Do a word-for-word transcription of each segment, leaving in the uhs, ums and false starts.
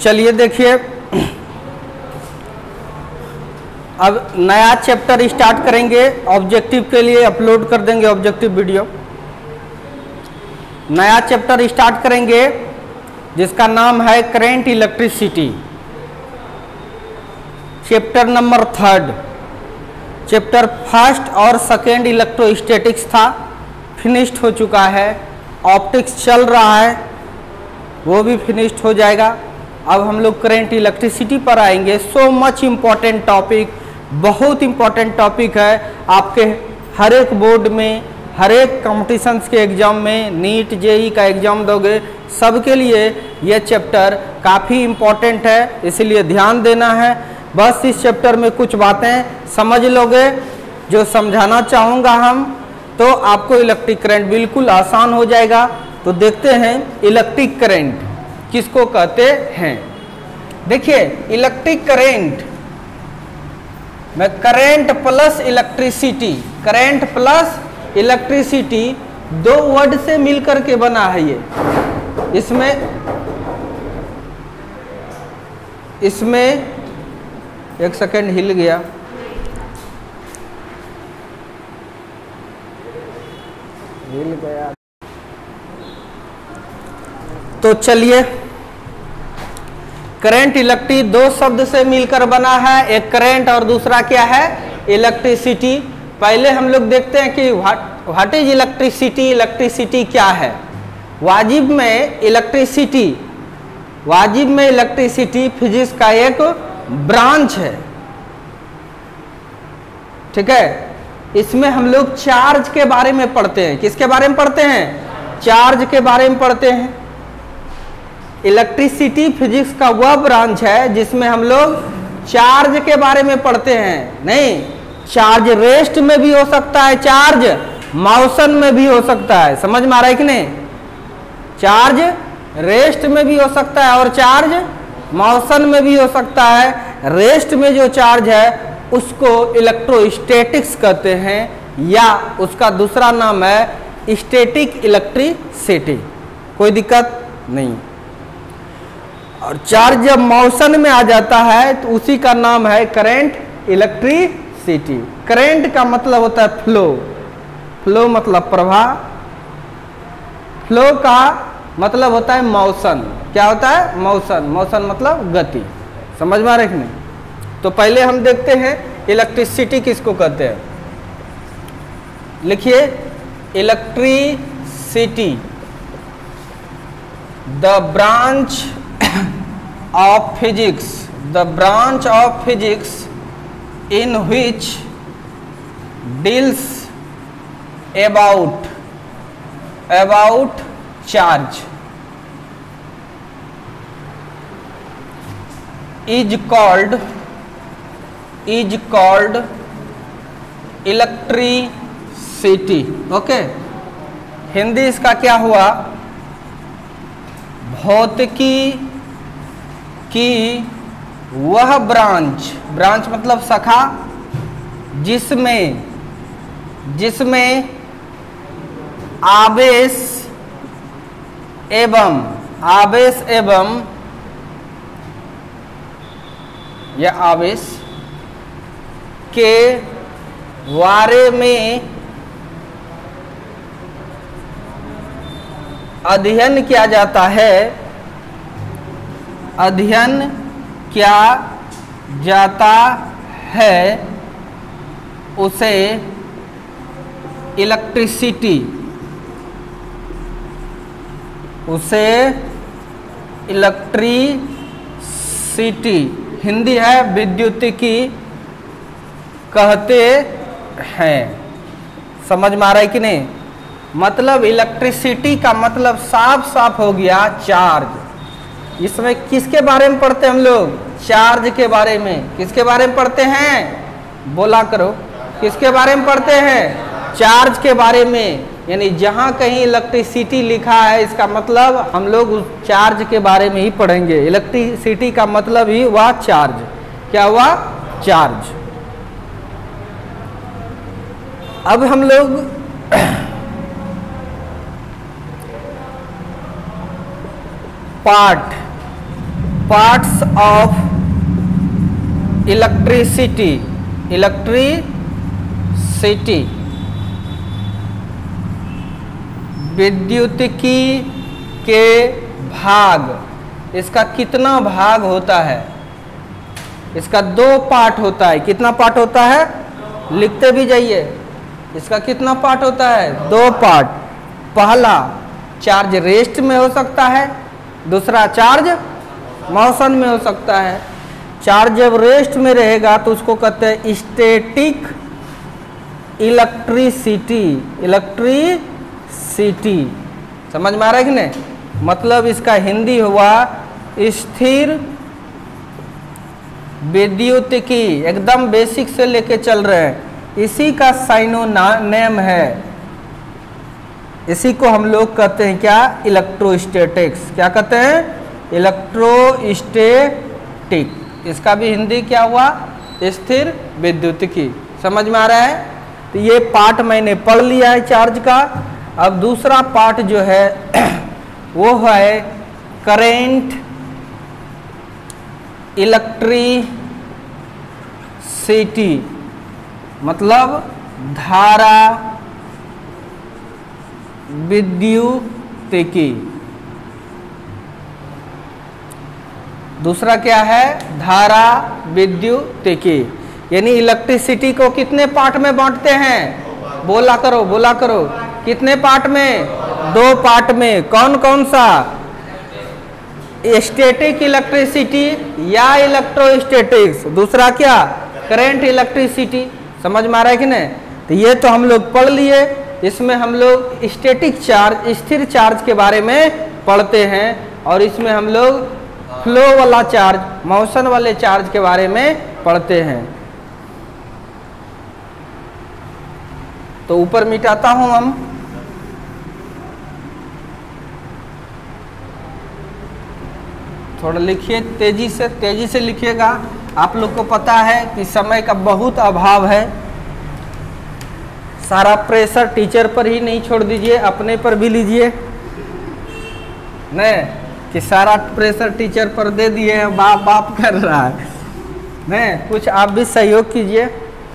चलिए देखिए, अब नया चैप्टर स्टार्ट करेंगे। ऑब्जेक्टिव के लिए अपलोड कर देंगे ऑब्जेक्टिव वीडियो। नया चैप्टर स्टार्ट करेंगे जिसका नाम है current electricity, chapter number third. Chapter first और सेकेंड इलेक्ट्रोस्टैटिक्स था, फिनिश्ड हो चुका है। ऑप्टिक्स चल रहा है, वो भी फिनिश्ड हो जाएगा। अब हम लोग करंट इलेक्ट्रिसिटी पर आएंगे। सो मच इम्पॉर्टेंट टॉपिक, बहुत इम्पॉर्टेंट टॉपिक है। आपके हर एक बोर्ड में, हर एक कॉम्पिटिशन्स के एग्ज़ाम में, नीट जेई का एग्ज़ाम दोगे, सबके लिए ये चैप्टर काफ़ी इम्पॉर्टेंट है, इसलिए ध्यान देना है। बस इस चैप्टर में कुछ बातें समझ लोगे जो समझाना चाहूँगा हम, तो आपको इलेक्ट्रिक करंट बिल्कुल आसान हो जाएगा। तो देखते हैं इलेक्ट्रिक करंट किसको कहते हैं। देखिए, इलेक्ट्रिक करंट में current plus electricity, current plus electricity दो वर्ड से मिलकर के बना है। ये इसमें इसमें एक सेकेंड हिल गया, हिल गया तो चलिए, करंट इलेक्ट्रिक दो शब्द से मिलकर बना है, एक करंट और दूसरा क्या है, इलेक्ट्रिसिटी। पहले हम लोग देखते हैं कि व्हाट इज इलेक्ट्रिसिटी। इलेक्ट्रिसिटी क्या है? वाजिब में इलेक्ट्रिसिटी, वाजिब में इलेक्ट्रिसिटी फिजिक्स का एक ब्रांच है, ठीक है। इसमें हम लोग चार्ज के बारे में पढ़ते हैं। किसके बारे में पढ़ते हैं? चार्ज के बारे में पढ़ते हैं। इलेक्ट्रिसिटी फिजिक्स का वह ब्रांच है जिसमें हम लोग चार्ज के बारे में पढ़ते हैं। नहीं, चार्ज रेस्ट में भी हो सकता है, चार्ज मोशन में भी हो सकता है। समझ में आ रहा है कि नहीं? चार्ज रेस्ट में भी हो सकता है और चार्ज मोशन में भी हो सकता है। रेस्ट में जो चार्ज है उसको इलेक्ट्रोस्टैटिक्स कहते हैं, या उसका दूसरा नाम है स्टैटिक इलेक्ट्रिसिटी। कोई दिक्कत नहीं। और चार्ज जब मोशन में आ जाता है तो उसी का नाम है करंट इलेक्ट्रिसिटी। करंट का मतलब होता है फ्लो, फ्लो मतलब प्रवाह, फ्लो का मतलब होता है मोशन। क्या होता है? मोशन। मोशन मतलब गति। समझ में आ रहा है कि नहीं? तो पहले हम देखते हैं इलेक्ट्रिसिटी किसको कहते हैं। लिखिए, electricity the branch of physics, the branch of physics in which deals about about charge is called is called electricity। Okay, Hindi इसका क्या हुआ? भौतिकी की वह ब्रांच, ब्रांच मतलब शाखा, जिसमें जिसमें आवेश एवं आवेश एवं या आवेश के बारे में अध्ययन किया जाता है, अध्ययन क्या जाता है, उसे इलेक्ट्रिसिटी, उसे इलेक्ट्रिसिटी, हिंदी है विद्युतिकी कहते हैं। समझ में आ रहा है कि नहीं? मतलब इलेक्ट्रिसिटी का मतलब साफ साफ हो गया चार्ज। इसमें किसके बारे में पढ़ते हैं हम लोग? चार्ज के बारे में। किसके बारे में पढ़ते हैं? बोला करो, किसके बारे में पढ़ते हैं? चार्ज के बारे में। यानी जहाँ कहीं इलेक्ट्रिसिटी लिखा है इसका मतलब हम लोग उस चार्ज के बारे में ही पढ़ेंगे। इलेक्ट्रिसिटी का मतलब ही हुआ चार्ज। क्या हुआ? चार्ज। अब हम लोग part parts of electricity, electricity विद्युतिकी के भाग, इसका कितना भाग होता है? इसका दो पार्ट होता है। कितना पार्ट होता है? लिखते भी जाइए। इसका कितना पार्ट होता है? दो पार्ट। पहला चार्ज रेस्ट में हो सकता है, दूसरा चार्ज मोशन में हो सकता है। चार्ज जब रेस्ट में रहेगा तो उसको कहते हैं स्टैटिक इलेक्ट्रिसिटी, इलेक्ट्रिसिटी। समझ में आ रहा है कि नहीं? मतलब इसका हिंदी हुआ स्थिर विद्युतिकी। एकदम बेसिक से लेके चल रहे हैं, इसी का साइनोनिम है। इसी को हम लोग कहते हैं क्या? इलेक्ट्रोस्टैटिक्स। क्या कहते हैं? इलेक्ट्रोस्टैटिक। इसका भी हिंदी क्या हुआ? स्थिर विद्युतिकी। समझ में आ रहा है? तो ये पार्ट मैंने पढ़ लिया है चार्ज का। अब दूसरा पार्ट जो है वो है करेंट इलेक्ट्रिसिटी, मतलब धारा विद्युतिकी। दूसरा क्या है? धारा विद्युतिकी। यानी इलेक्ट्रिसिटी को कितने पार्ट में बांटते हैं? बोला करो, बोला करो। कितने पार्ट में? दो पार्ट में। कौन कौन सा? स्टैटिक इलेक्ट्रिसिटी या इलेक्ट्रोस्टैटिक्स। दूसरा क्या? Current electricity. समझ में आ रहा है कि नहीं? तो ये तो हम लोग पढ़ लिए। इसमें हम लोग स्टैटिक चार्ज, स्थिर चार्ज के बारे में पढ़ते हैं, और इसमें हम लोग फ्लो वाला चार्ज, मोशन वाले चार्ज के बारे में पढ़ते हैं। तो ऊपर मिटाता हूं हम। थोड़ा लिखिए तेजी से, तेजी से लिखिएगा। आप लोग को पता है कि समय का बहुत अभाव है। सारा प्रेशर टीचर पर ही नहीं छोड़ दीजिए, अपने पर भी लीजिए। नहीं कि सारा प्रेशर टीचर पर दे दिए, बाप बाप कर रहा है। नहीं, कुछ आप भी सहयोग कीजिए,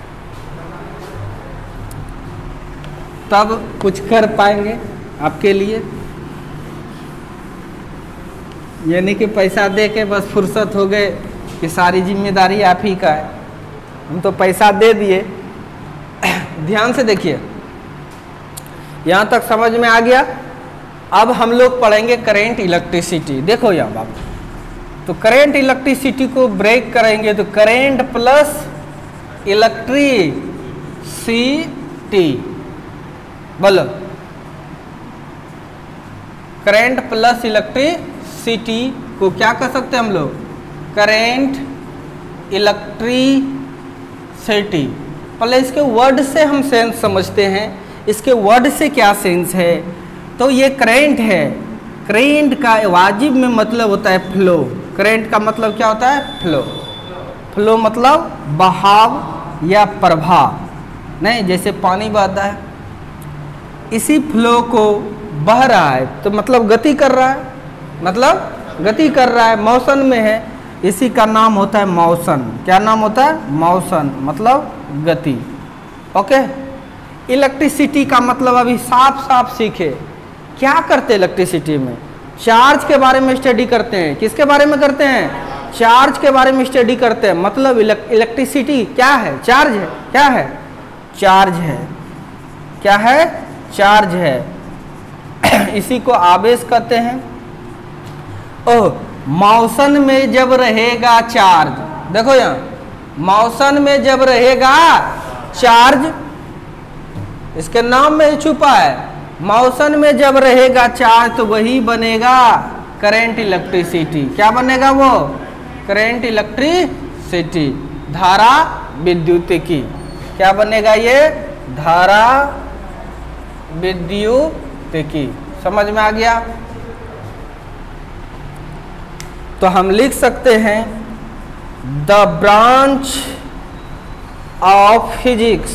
तब कुछ कर पाएंगे आपके लिए। यानी कि पैसा दे के बस फुर्सत हो गए कि सारी जिम्मेदारी आप ही का है। हम तो पैसा दे दिए। ध्यान से देखिए, यहाँ तक समझ में आ गया। अब हम लोग पढ़ेंगे करेंट इलेक्ट्रिसिटी। देखो यहाँ बात, तो करेंट इलेक्ट्रिसिटी को ब्रेक करेंगे तो करेंट प्लस इलेक्ट्रिसिटी, बोलो करेंट प्लस इलेक्ट्रिसिटी को क्या कर सकते हैं हम लोग? Current electricity. पहले इसके वर्ड से हम सेंस समझते हैं। इसके वर्ड से क्या सेंस है? तो ये करेंट है। करेंट का वाजिब में मतलब होता है फ्लो। करेंट का मतलब क्या होता है? फ्लो। फ्लो मतलब बहाव या प्रवाह। नहीं, जैसे पानी बहता है, इसी फ्लो को बह रहा है तो मतलब गति कर रहा है, मतलब गति कर रहा है, मोशन में है। इसी का नाम होता है मोशन। क्या नाम होता है? मोशन, मतलब गति। ओके। इलेक्ट्रिसिटी का मतलब अभी साफ साफ सीखे। क्या करते हैं इलेक्ट्रिसिटी में? चार्ज के बारे में स्टडी करते हैं। किसके बारे में करते हैं? चार्ज के बारे में स्टडी करते हैं। मतलब इलेक्ट्रिसिटी क्या है? चार्ज है। क्या है? चार्ज है। क्या है? चार्ज है। इसी को आवेश कहते हैं। ओह, मोशन में जब रहेगा चार्ज, देखो यहाँ, मोशन में जब रहेगा चार्ज, इसके नाम में ही छुपा है। मोशन में जब रहेगा चार्ज तो वही बनेगा करंट इलेक्ट्रिसिटी। क्या बनेगा वो? करंट इलेक्ट्रिसिटी, धारा विद्युतिकी। क्या बनेगा ये? धारा विद्युतिकी। समझ में आ गया? तो हम लिख सकते हैं the branch of physics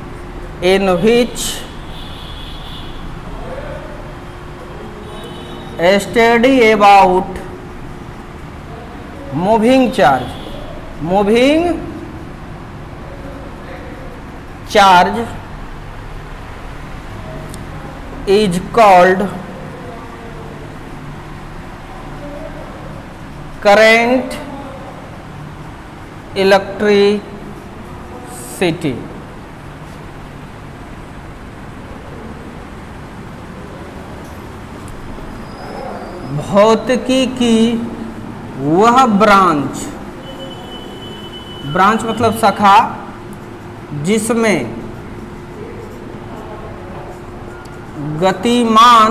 in which study about moving charge, moving charge is called current electricity. भौतिकी की वह ब्रांच, ब्रांच मतलब शाखा, जिसमें गतिमान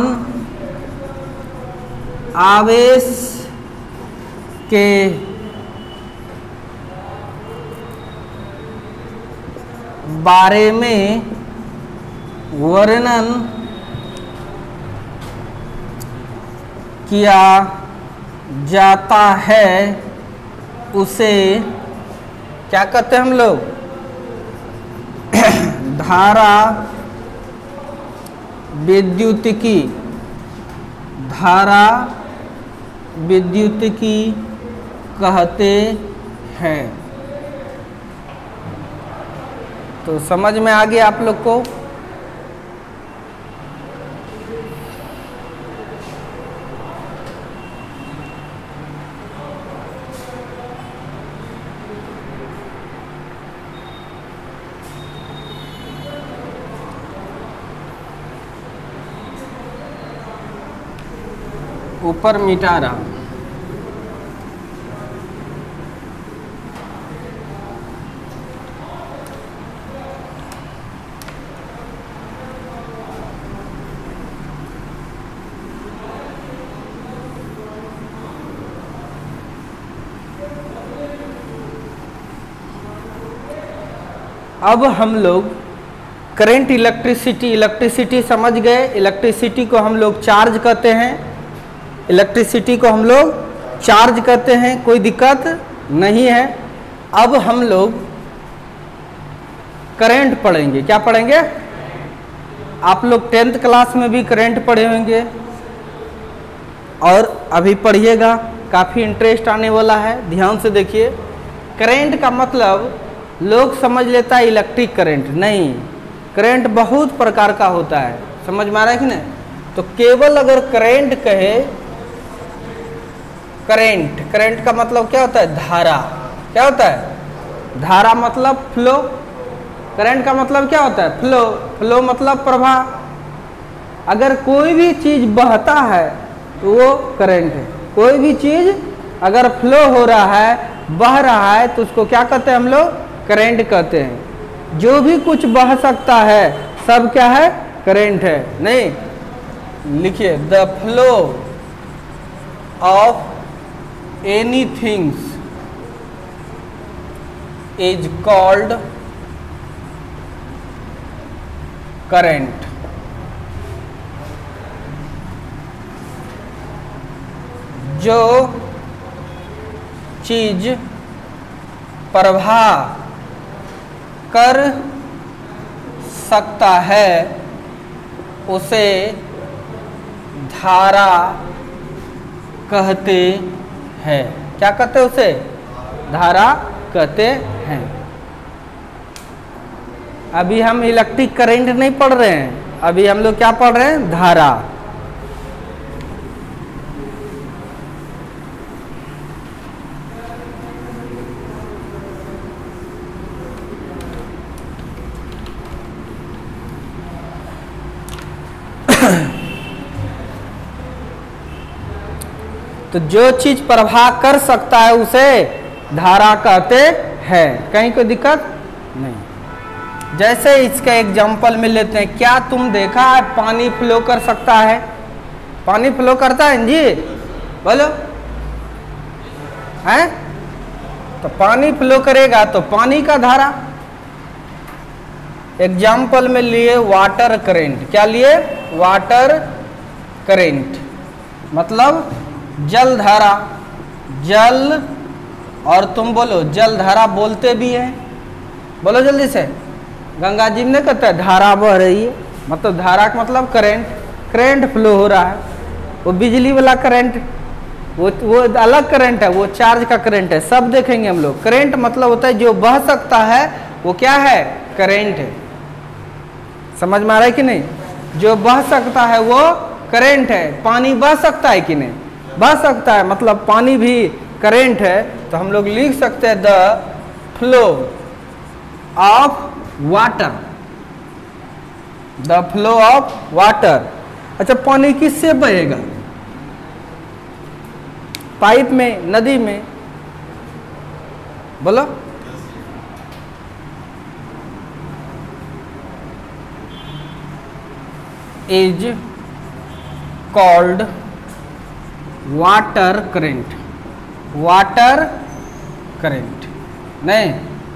आवेश के बारे में वर्णन किया जाता है, उसे क्या कहते हैं हम लोग? धारा विद्युतिकी, धारा विद्युतिकी कहते हैं। तो समझ में आ गया आप लोग को? ऊपर मिटा रहा। अब हम लोग करंट, इलेक्ट्रिसिटी, इलेक्ट्रिसिटी समझ गए। इलेक्ट्रिसिटी को हम लोग चार्ज कहते हैं, इलेक्ट्रिसिटी को हम लोग चार्ज करते हैं, कोई दिक्कत नहीं है। अब हम लोग करंट पढ़ेंगे। क्या पढ़ेंगे? आप लोग टेंथ क्लास में भी करंट पढ़े होंगे और अभी पढ़िएगा, काफ़ी इंटरेस्ट आने वाला है। ध्यान से देखिए। करंट का मतलब लोग समझ लेता है इलेक्ट्रिक करंट, नहीं, करंट बहुत प्रकार का होता है। समझ में आ रहा है कि नहीं? तो केवल अगर करंट कहे, करंट, करंट का मतलब क्या होता है? धारा। क्या होता है? धारा मतलब फ्लो। करंट का मतलब क्या होता है? फ्लो। फ्लो मतलब प्रवाह। अगर कोई भी चीज बहता है तो वो करंट है। कोई भी चीज अगर फ्लो हो रहा है, बह रहा है, तो उसको क्या कहते हैं हम लोग? करंट कहते हैं। जो भी कुछ बह सकता है सब क्या है? करंट है। नहीं, लिखिए, the flow of anything is called current. जो चीज प्रवाह कर सकता है उसे धारा कहते है। क्या कहते हैं उसे? धारा कहते हैं। अभी हम इलेक्ट्रिक करंट नहीं पढ़ रहे हैं, अभी हम लोग क्या पढ़ रहे हैं? धारा। तो जो चीज प्रवाह कर सकता है उसे धारा कहते हैं। कहीं कोई दिक्कत नहीं। जैसे इसका एग्जांपल में लेते हैं। क्या तुम देखा है पानी फ्लो कर सकता है? पानी फ्लो करता है जी? बोलो, है? तो पानी फ्लो करेगा तो पानी का धारा। एग्जाम्पल में लिए वाटर करंट। क्या लिए? वाटर करंट मतलब जल धारा। जल, और तुम बोलो जल धारा बोलते भी हैं, बोलो जल्दी से। गंगा जी में कहता है धारा बह रही है, मतलब धारा का मतलब करंट, करंट फ्लो हो रहा है। वो बिजली वाला करंट, वो वो अलग करंट है, वो चार्ज का करंट है, सब देखेंगे हम लोग। करंट मतलब होता है जो बह सकता है वो क्या है, करंट है। समझ में आ रहा है कि नहीं, जो बह सकता है वो करंट है। पानी बह सकता है कि नहीं, बह सकता है, मतलब पानी भी करंट है। तो हम लोग लिख सकते हैं the flow of water, the flow of water. अच्छा, पानी किससे बहेगा, पाइप में, नदी में, बोलो। Is called water current, water current नहीं,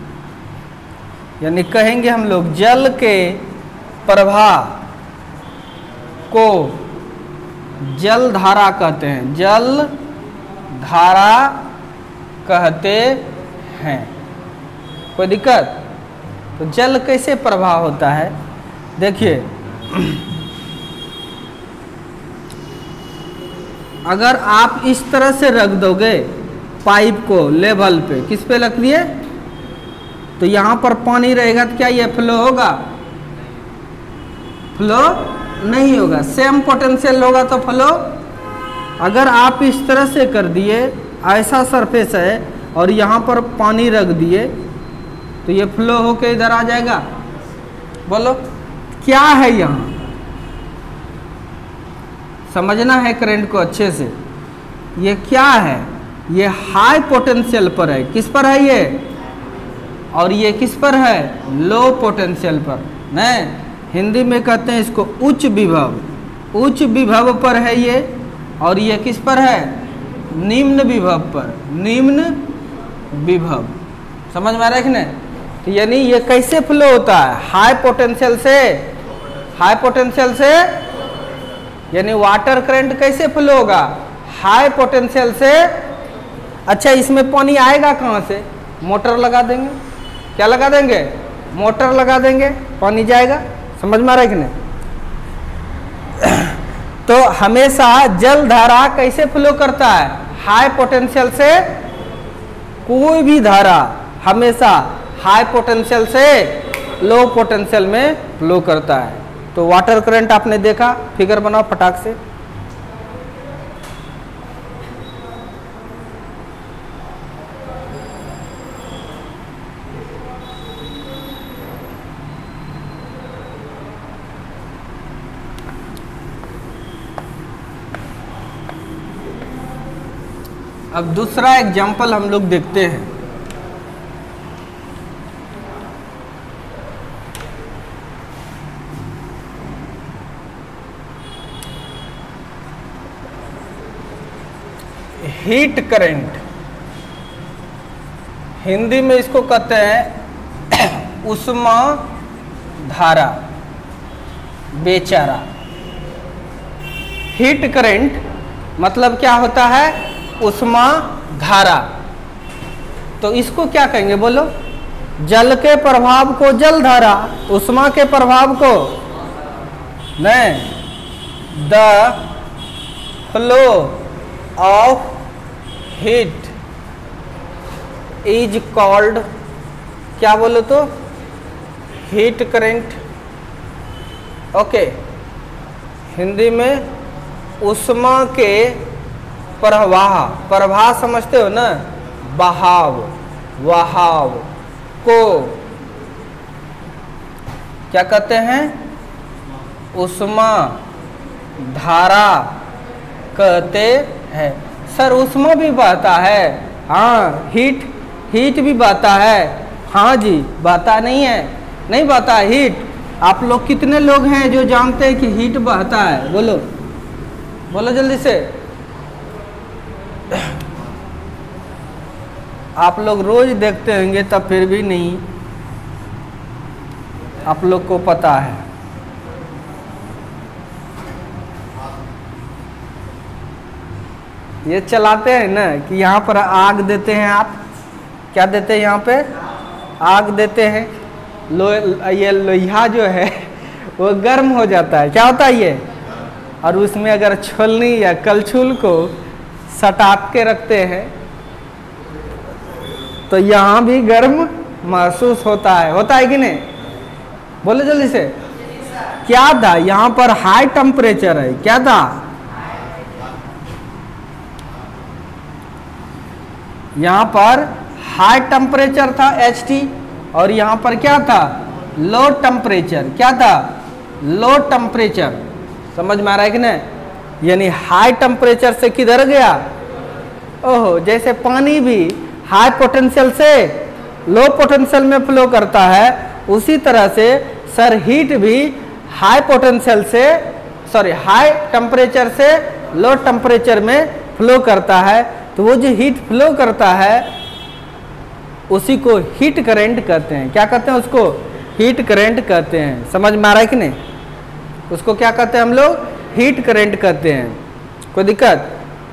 यानी कहेंगे हम लोग जल के प्रवाह को जल धारा कहते हैं, जल धारा कहते हैं। कोई दिक्कत? तो जल कैसे प्रवाह होता है, देखिए, अगर आप इस तरह से रख दोगे पाइप को लेवल पे, किस पे रख दिए, तो यहां पर पानी रहेगा तो क्या ये फ्लो होगा, फ्लो नहीं होगा। सेम पोटेंशियल होगा तो फ्लो। अगर आप इस तरह से कर दिए, ऐसा सरफेस है और यहाँ पर पानी रख दिए, तो ये फ्लो होके इधर आ जाएगा। बोलो क्या है, यहाँ समझना है करंट को अच्छे से। ये क्या है, ये हाई पोटेंशियल पर है, किस पर है ये, और ये किस पर है, लो पोटेंशियल पर। नहीं, हिंदी में कहते हैं इसको उच्च विभव, उच्च विभव पर है ये, और ये किस पर है, निम्न विभव पर, निम्न विभव। समझ में आ रहा है कि नहीं? तो यानी ये कैसे फ्लो होता है, हाई पोटेंशियल से, हाई पोटेंशियल से, यानी वाटर करंट कैसे फ्लो होगा, हाई पोटेंशियल से। अच्छा, इसमें पानी आएगा कहाँ से, मोटर लगा देंगे, क्या लगा देंगे, मोटर लगा देंगे, पानी जाएगा। समझ में आ रहा है कि नहीं? तो हमेशा जल धारा कैसे फ्लो करता है, हाई पोटेंशियल से। कोई भी धारा हमेशा हाई पोटेंशियल से लो पोटेंशियल में फ्लो करता है। तो वाटर करंट आपने देखा, फिगर बनाओ फटाक से। अब दूसरा एग्जाम्पल हम लोग देखते हैं। हीट करंट, हिंदी में इसको कहते हैं उष्मा धारा, बेचारा। हीट करंट मतलब क्या होता है, उष्मा धारा। तो इसको क्या कहेंगे, बोलो। जल के प्रभाव को जल धारा, उष्मा के प्रभाव को नहीं, the flow of heat is called, क्या बोलो तो, हीट करंट। ओके, हिंदी में उष्मा के प्रवाह, प्रवाह समझते हो ना, बहाव, वहाव को क्या कहते हैं, उष्मा धारा कहते हैं। सर उष्मा भी बहता है, हाँ, हीट, हीट भी बहता है, हाँ जी, बहता नहीं है, नहीं बहता हीट। आप लोग कितने लोग हैं जो जानते हैं कि हीट बहता है, बोलो, बोलो जल्दी से। आप लोग रोज देखते होंगे तब फिर भी नहीं आप लोग को पता है। ये चलाते हैं ना कि यहाँ पर आग देते हैं, आप क्या देते हैं, यहाँ पे आग देते हैं। लो ये लोहा जो है वो गर्म हो जाता है, क्या होता है ये, और उसमें अगर छोलनी या कलछुल को सटा के रखते हैं तो यहाँ भी गर्म महसूस होता है, होता है कि नहीं? बोले जल्दी से। क्या था यहाँ पर? हाई टेम्परेचर है। क्या था? यहाँ पर हाई टेम्परेचर था एच टी, और यहाँ पर क्या था? Low temperature. क्या था? Low temperature. समझ में आ रहा है कि नहीं? यानी हाई टेम्परेचर से किधर गया? ओहो, जैसे पानी भी हाई पोटेंशियल से लो पोटेंशियल में फ्लो करता है, उसी तरह से सर हीट भी हाई पोटेंशियल से सॉरी हाई टेम्परेचर से लो टेम्परेचर में फ्लो करता है। तो वो जो हीट फ्लो करता है उसी को हीट करंट कहते हैं। क्या कहते हैं उसको? हीट करंट कहते हैं। समझ में आ रहा है कि नहीं? उसको क्या कहते हैं हम लोग? हीट करंट कहते हैं। कोई दिक्कत?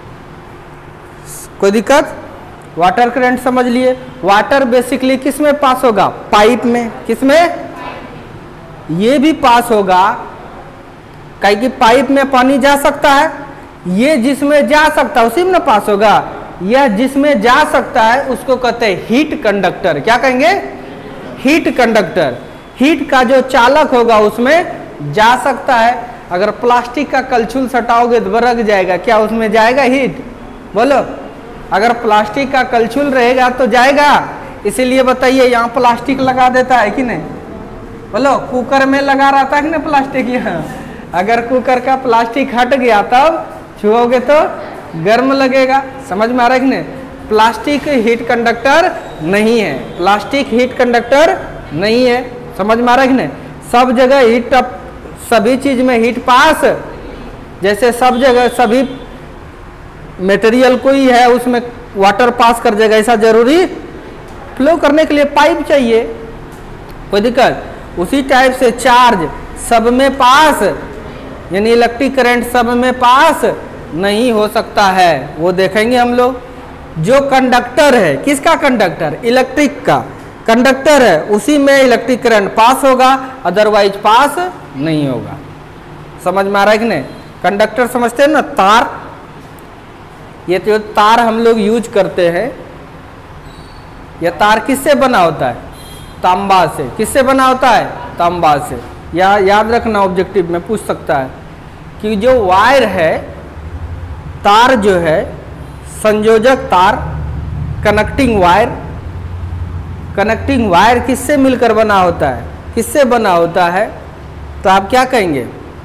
कोई दिक्कत? वाटर करंट समझ लिए। वाटर बेसिकली किस में पास होगा? पाइप में। किस में? ये भी पास होगा, कहीं की पाइप में पानी जा सकता है, ये जिसमें जा सकता है उसी में पास होगा। यह जिसमें जा सकता है उसको कहते हैं हीट कंडक्टर। क्या कहेंगे? Heat conductor. हीट का जो चालक होगा उसमें जा सकता है। अगर प्लास्टिक का कलछुल सटाओगे तो बरक जाएगा, क्या उसमें जाएगा हीट? बोलो। अगर प्लास्टिक का कलछुल रहेगा तो जाएगा। इसीलिए बताइए यहाँ प्लास्टिक लगा देता है कि नहीं? बोलो। कुकर में लगा रहता है कि नहीं प्लास्टिक? यहाँ अगर कुकर का प्लास्टिक हट गया तब छुओगे तो गर्म लगेगा। समझ में आ रहा है कि नहीं? प्लास्टिक हीट कंडक्टर नहीं है। प्लास्टिक हीट कंडक्टर नहीं है। समझ में आ रहा है कि नहीं? सब जगह हीट, सभी चीज में हीट पास, जैसे सब जगह सभी मटेरियल कोई है उसमें वाटर पास कर जाएगा, ऐसा जरूरी? फ्लो करने के लिए पाइप चाहिए। कोई दिक्कत? उसी टाइप से चार्ज सब में पास, यानी इलेक्ट्रिक करंट सब में पास नहीं हो सकता है। वो देखेंगे हम लोग। जो कंडक्टर है, किसका कंडक्टर? इलेक्ट्रिक का कंडक्टर है, उसी में इलेक्ट्रिक करंट पास होगा, अदरवाइज पास नहीं होगा। समझ में आ रहा है कि नहीं? कंडक्टर समझते हैं ना? तार। ये तो तार हम लोग यूज करते हैं। यह तार किससे बना होता है? तांबा से। किससे बना होता है? तांबा से। या याद रखना, ऑब्जेक्टिव में पूछ सकता है कि जो वायर है, तार जो है, संयोजक तार, कनेक्टिंग वायर, कनेक्टिंग वायर किससे मिलकर बना होता है? किससे बना होता है? तो आप क्या कहेंगे?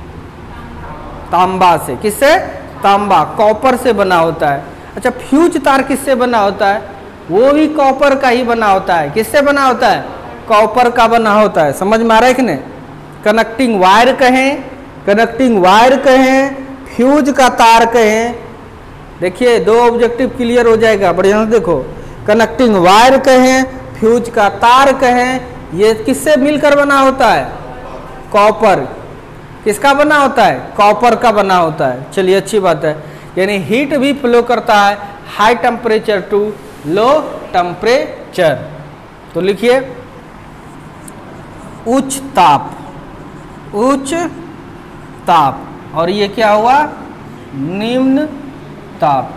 तांबा से। किससे? तांबा, कॉपर से बना होता है। अच्छा, फ्यूज तार किससे बना होता है? वो भी कॉपर का ही बना होता है। किससे बना होता है? कॉपर का बना होता है। समझ में आ रहा है कि नहीं? कनेक्टिंग वायर कहें, कनेक्टिंग वायर कहें, फ्यूज का तार कहें। देखिए, दो ऑब्जेक्टिव क्लियर हो जाएगा। बढ़िया से देखो। कनेक्टिंग वायर कहें, फ्यूज का तार कहें, ये किससे मिलकर बना होता है? कॉपर। किसका बना होता है? कॉपर का बना होता है। चलिए, अच्छी बात है। यानी हीट भी फ्लो करता है high temperature to low temperature. तो लिखिए उच्च ताप, उच्च ताप, और ये क्या हुआ? निम्न ताप।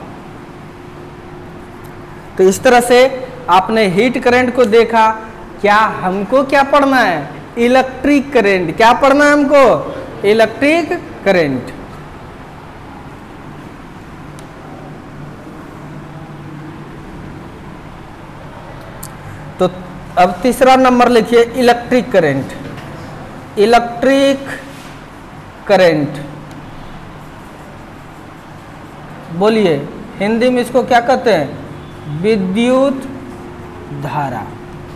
तो इस तरह से आपने हीट करंट को देखा। क्या हमको क्या पढ़ना है? Electric current. क्या पढ़ना है हमको? Electric current. तो अब तीसरा नंबर लिखिए, इलेक्ट्रिक करंट। इलेक्ट्रिक करंट बोलिए, हिंदी में इसको क्या कहते हैं? विद्युत धारा।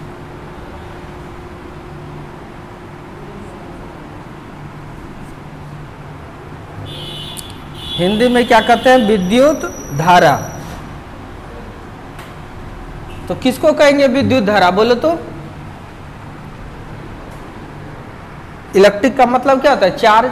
हिंदी में क्या कहते हैं? विद्युत धारा। तो किसको कहेंगे विद्युत धारा? बोलो तो। इलेक्ट्रिक का मतलब क्या होता है? Charge.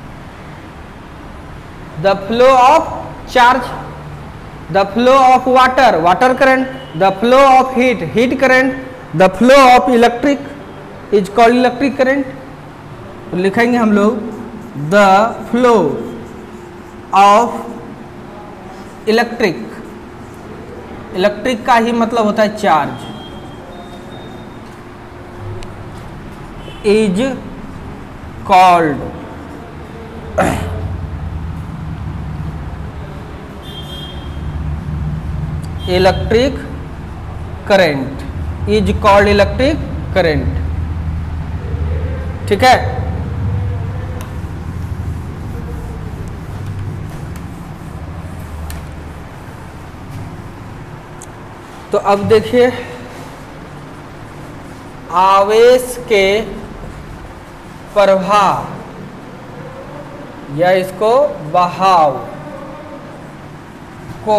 The flow of charge, the flow of water, water current, the flow of heat, heat current, the flow of electric is called electric current. तो लिखेंगे हम लोग the flow of electric, electric का ही मतलब होता है charge, is called electric current, is called electric current. ठीक है, तो अब देखिए आवेश के प्रवाह या इसको बहाव को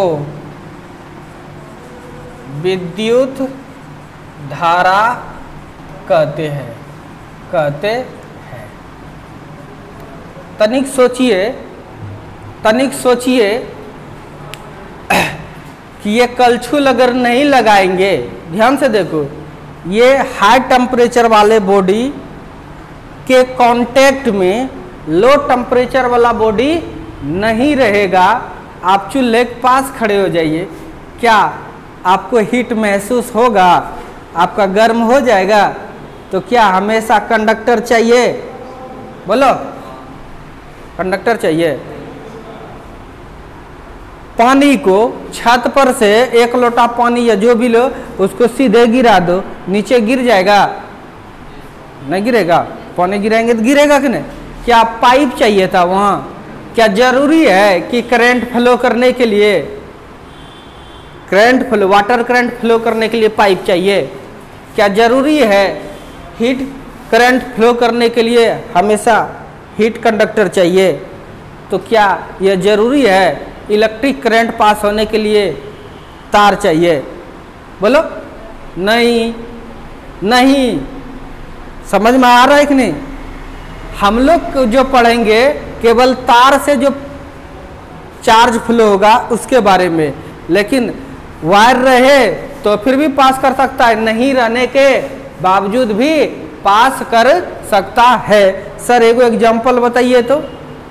विद्युत धारा कहते हैं, कहते हैं। तनिक सोचिए, तनिक सोचिए कि ये कलछुल अगर नहीं लगाएंगे, ध्यान से देखो, ये हाई टेम्परेचर वाले बॉडी के कांटेक्ट में लो टेम्परेचर वाला बॉडी नहीं रहेगा। आप चूल्हे के पास खड़े हो जाइए, क्या आपको हीट महसूस होगा? आपका गर्म हो जाएगा। तो क्या हमेशा कंडक्टर चाहिए? बोलो, कंडक्टर चाहिए। पानी को छत पर से एक लोटा पानी या जो भी लो उसको सीधे गिरा दो, नीचे गिर जाएगा? नहीं गिरेगा। पानी गिराएंगे तो गिरेगा कि नहीं? क्या पाइप चाहिए था वहाँ? क्या जरूरी है कि करंट फ्लो करने के लिए, current flow, water current flow करने के लिए पाइप चाहिए? क्या जरूरी है हीट करंट फ्लो करने के लिए हमेशा हीट कंडक्टर चाहिए? तो क्या यह जरूरी है इलेक्ट्रिक करंट पास होने के लिए तार चाहिए? बोलो, नहीं नहीं। समझ में आ रहा है कि नहीं? हम लोग जो पढ़ेंगे केवल तार से जो चार्ज फ्लो होगा उसके बारे में, लेकिन वायर रहे तो फिर भी पास कर सकता है, नहीं रहने के बावजूद भी पास कर सकता है। सर एक एग्जांपल बताइए तो।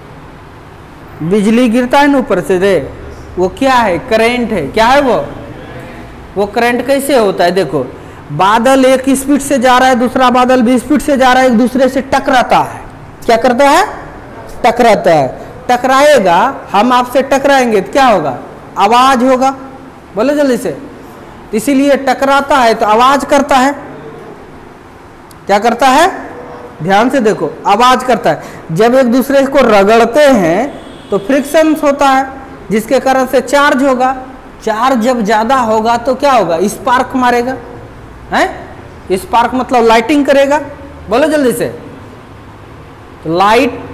बिजली गिरता है ना ऊपर से, दे वो क्या है? करंट है। क्या है वो? वो करंट कैसे होता है? देखो, बादल एक स्पीड से जा रहा है, दूसरा बादल भी स्पीड से जा रहा है, एक दूसरे से टकराता है। क्या करता है? टकराता है। टकराएगा, हम आपसे टकराएंगे तो क्या होगा? आवाज होगा। बोलो जल्दी से। इसीलिए टकराता है तो आवाज करता है। क्या करता है? ध्यान से देखो, आवाज करता है। जब एक दूसरे को रगड़ते हैं तो फ्रिक्शन होता है, जिसके कारण से चार्ज होगा। चार्ज जब ज्यादा होगा तो क्या होगा? स्पार्क मारेगा, है? स्पार्क मतलब लाइटिंग करेगा। बोलो जल्दी से। तो लाइट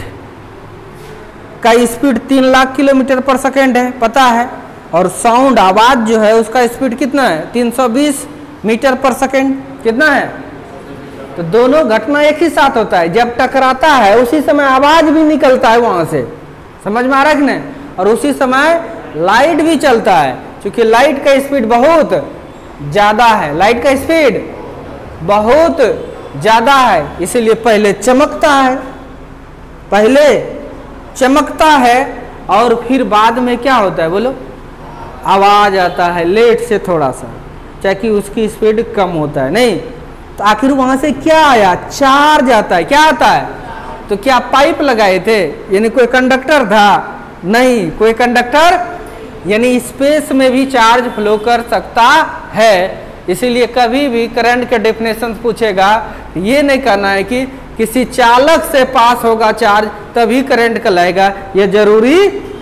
का स्पीड तीन लाख किलोमीटर पर सेकेंड है, पता है। और साउंड, आवाज जो है उसका स्पीड कितना है? तीन सौ बीस मीटर पर सेकेंड। कितना है? तो दोनों घटना एक ही साथ होता है। जब टकराता है उसी समय आवाज भी निकलता है वहां से। समझ में आ रहा है कि नहीं? और उसी समय लाइट भी चलता है, क्योंकि लाइट का स्पीड बहुत ज्यादा है। लाइट का स्पीड बहुत ज्यादा है, इसीलिए पहले चमकता है, पहले चमकता है और फिर बाद में क्या होता है? बोलो, आवाज आता है, लेट से थोड़ा सा, चाहे कि उसकी स्पीड कम होता है। नहीं तो आखिर वहां से क्या आया? चार्ज आता है। क्या आता है? तो क्या पाइप लगाए थे? यानी कोई कंडक्टर था? नहीं, कोई कंडक्टर, यानी स्पेस में भी चार्ज फ्लो कर सकता है। इसीलिए कभी भी करंट के डेफिनेशन पूछेगा, ये नहीं कहना है कि किसी चालक से पास होगा चार्ज तभी करंट कहलाएगा। यह जरूरी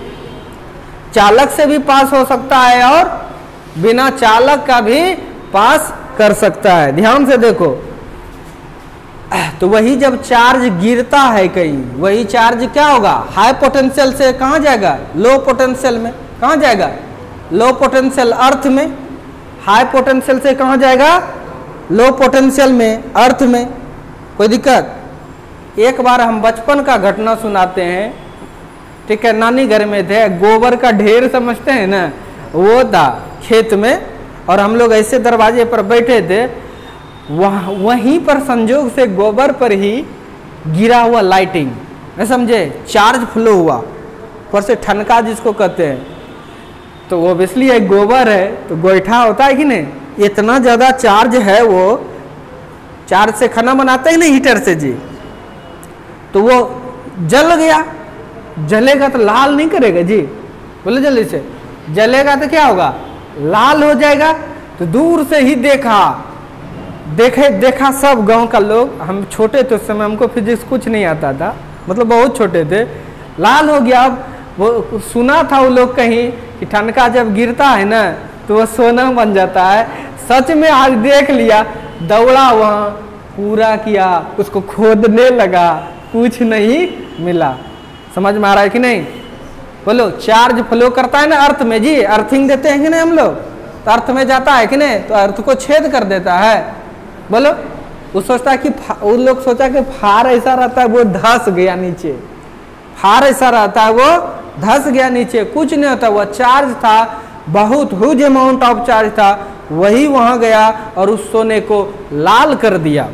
चालक से भी पास हो सकता है और बिना चालक का भी पास कर सकता है। ध्यान से देखो, तो वही जब चार्ज गिरता है कहीं, वही चार्ज क्या होगा? हाई पोटेंशियल से कहाँ जाएगा? लो पोटेंशियल में। कहाँ जाएगा? लो पोटेंशियल अर्थ में। हाई पोटेंशियल से कहाँ जाएगा? लो पोटेंशियल में, अर्थ में। कोई दिक्कत? एक बार हम बचपन का घटना सुनाते हैं, ठीक है। नानी घर में थे, गोबर का ढेर समझते हैं ना, वो था खेत में, और हम लोग ऐसे दरवाजे पर बैठे थे, वह वहीं पर संजोग से गोबर पर ही गिरा हुआ लाइटिंग, मैं समझे, चार्ज फ्लो हुआ। ऊपर से ठनका जिसको कहते हैं, तो वो ऑब्वियसली एक गोबर है तो गोईठा होता है कि नहीं, इतना ज़्यादा चार्ज है, वो चार्ज से खाना बनाते ही नहीं हीटर से जी, तो वो जल गया, जलेगा तो लाल नहीं करेगा जी, बोले जल्दी से, जलेगा तो क्या होगा, लाल हो जाएगा। तो दूर से ही देखा देखे देखा सब गांव का लोग, हम छोटे थे उस समय, हमको फिजिक्स कुछ नहीं आता था, मतलब बहुत छोटे थे, लाल हो गया। अब वो सुना था वो लोग कहीं कि ठनका जब गिरता है ना तो वो सोना बन जाता है, सच में आज देख लिया, दौड़ा वहाँ, पूरा किया, उसको खोदने लगा, कुछ नहीं मिला। समझ में आ रहा है कि नहीं? बोलो, चार्ज फ्लो करता है ना अर्थ में जी, अर्थिंग देते हैं कि नहीं हम लोग, तो अर्थ में जाता है कि नहीं, तो अर्थ को छेद कर देता है। बोलो, वो सोचता है कि उन लोग सोचा कि फार ऐसा रहता है, वो धस गया नीचे, फार ऐसा रहता है वो धस गया नीचे, कुछ नहीं होता, वो चार्ज था, बहुत ह्यूज अमाउंट ऑफ चार्ज था, वही वहां गया और उस सोने को लाल कर दिया,